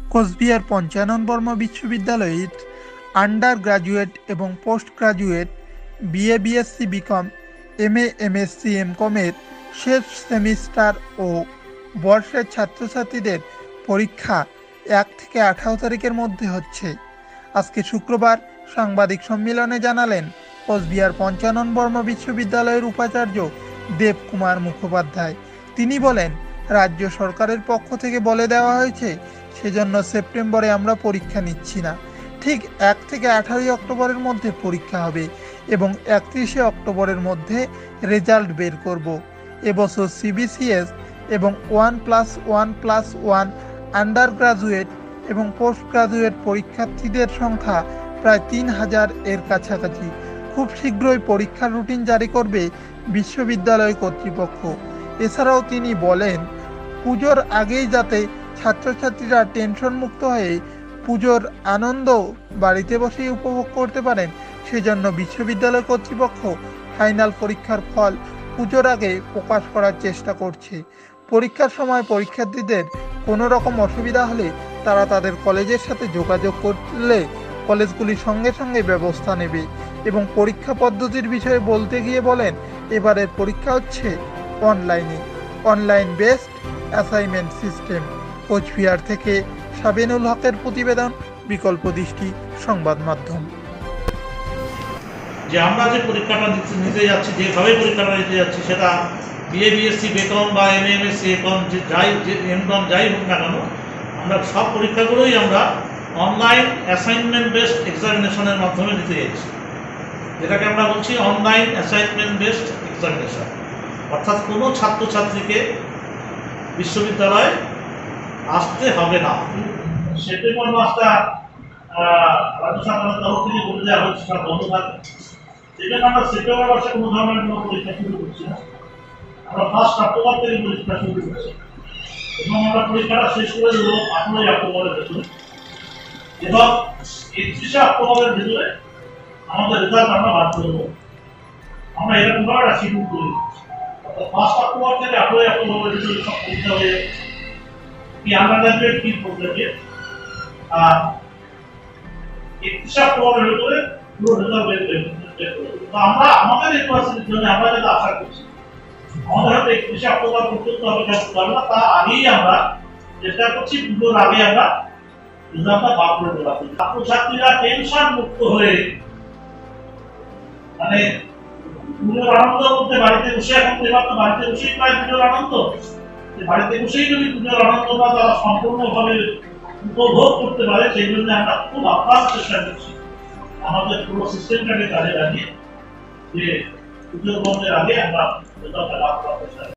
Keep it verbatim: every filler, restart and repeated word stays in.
কোচবিহার পঞ্চানন বর্মা বিশ্ববিদ্যালয়ের under graduate এবং post graduate BA BSc BCom MA MSc এমকমের শেষ সেমিস্টার ও বর্ষের ছাত্রছাত্রীদের পরীক্ষা এক থেকে আঠারো তারিখের মধ্যে হচ্ছে। আজকে শুক্রবার সাংবাদিক সম্মেলনে জানালেন কোচবিহার পঞ্চানন বর্মা বিশ্ববিদ্যালয়ের উপাচার্য দেবকুমার মুখোপাধ্যায়। তিনি বলেন, রাজ্য সরকারের পক্ষ থেকে বলে দেওয়া হয়েছে, সেজন্য সেপ্টেম্বরে আমরা পরীক্ষা নিচ্ছি না। ঠিক এক থেকে আঠারোই অক্টোবরের মধ্যে পরীক্ষা হবে এবং একত্রিশে অক্টোবরের মধ্যে রেজাল্ট বের করব। এবছর সিবিসিএস এবং one plus one plus one under graduate এবং পোস্ট গ্রাজুয়েট পরীক্ষার্থীদের সংখ্যা প্রায় তিন হাজার এর কাছাকাছি। খুব শীঘ্রই পরীক্ষার রুটিন জারি করবে বিশ্ববিদ্যালয় কর্তৃপক্ষ। এছাড়াও তিনি বলেন, পুজোর আগেই যাতে ছাত্রছাত্রীরা টেনশন মুক্ত হয়ে পুজোর আনন্দ বাড়িতে বসেই উপভোগ করতে পারেন, সেজন্য বিশ্ববিদ্যালয় কর্তৃপক্ষ ফাইনাল পরীক্ষার ফল পুজোর আগে প্রকাশ করার চেষ্টা করছে। পরীক্ষার সময় পরীক্ষার্থীদের কোনো রকম অসুবিধা হলে তারা তাদের কলেজের সাথে যোগাযোগ করলে কলেজগুলি সঙ্গে সঙ্গে ব্যবস্থা নেবে। এবং পরীক্ষা পদ্ধতির বিষয়ে বলতে গিয়ে বলেন, এবারের পরীক্ষা হচ্ছে অনলাইনে, online based assignment system. Cooch Behar থেকে সাবেনুল হকের প্রতিবেদন, বিকল্প দৃষ্টি সংবাদ মাধ্যম। যে আমরা যে পরীক্ষাটা নিতে যাচ্ছি, যেভাবে পরীক্ষাটা নিতে যাচ্ছি, সেটা বিএ বিএসসি বেকম বা এম এ এমএসসি একম যে যাই যে এমকম যাই হোক না কেন, আমরা সব পরীক্ষাগুলোই আমরা অনলাইন অ্যাসাইনমেন্ট বেসড এক্সামিনেশনের মাধ্যমে নিতে যাচ্ছি, যেটাকে আমরা বলছি অনলাইন অ্যাসাইনমেন্ট বেসড এক্সামিনেশন। অর্থাৎ কোনো ছাত্রছাত্রীকে বিশ্ববিদ্যালয়ে আসতে হবে না। সেপ্টেম্বর মাসটা রাজ্য সরকারের তরফ থেকে বলে দেওয়া হচ্ছে সব বন্ধ থাকবে। সেজন্য আমরা সেপ্টেম্বর মাসে কোনো ধরনের কোনো পরীক্ষা শুরু করছি না, আমরা ফার্স্ট অক্টোবর থেকে পরীক্ষা শুরু করছি এবং আমরা পরীক্ষাটা শেষ করে দেবো আঠারোই অক্টোবরের ভেতরে এবং একত্রিশে অক্টোবরের ভেতরে আমাদের রেজাল্ট আমরা বার করে দেবো। আমরা এরকম ভাবে একটা শিডিউল করি, অর্থাৎ ফার্স্ট অক্টোবর থেকে আঠারোই অক্টোবরের ভিতরে সব পরীক্ষা হয়ে যাবে, কি আন্ডার গ্রাজুয়েট কি পোস্ট গ্রাজুয়েট, আর একত্রিশে অক্টোবরের ভিতরে পুরো রেজাল্ট বের করে তো আমরা আমাদের ইউনিভার্সিটির জন্য আমরা যেটা আশা করছি, আমাদের হয়তো একত্রিশে অক্টোবর পর্যন্ত অপেক্ষা করতে হবে না, তার আগেই আমরা চেষ্টা করছি পুজোর আগে আমরা রেজাল্টটা বার করে দেওয়া। ছাত্রছাত্রীরা টেনশন মুক্ত হয়ে মানে পুজোর আনন্দ করতে বাড়িতে বসে, এখন এবার তো বাড়িতে বসেই প্রায় পুজোর আনন্দ, বাড়িতে বসেই যদি পুজোর আনন্দটা তারা সম্পূর্ণভাবে উপভোগ করতে পারে, সেই জন্য আমরা খুব আপ্রাণ চেষ্টা করছি আমাদের পুরো সিস্টেমটাকে কাজে লাগিয়ে যে পুজোর বন্ধের আগে আমরা রেজাল্টটা লাভ করার চেষ্টা